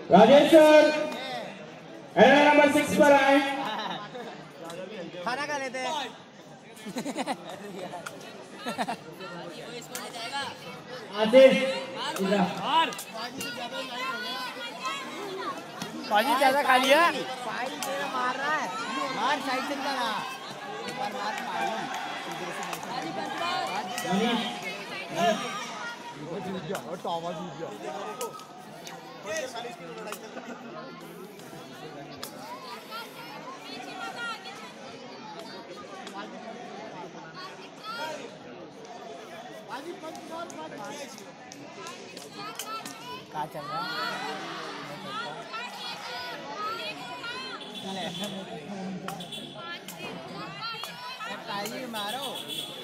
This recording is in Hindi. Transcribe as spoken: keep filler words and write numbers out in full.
Rajesh sir area number six पर आए। खाना खा लेते हैं। आशीष पानी ज्यादा खा लिया। पानी तेरा मार रहा है। मार साइड से निकाला। एक बार मार पानी। वो जीत गया और टॉमा जीत गया। क्या चल रहा है? मारो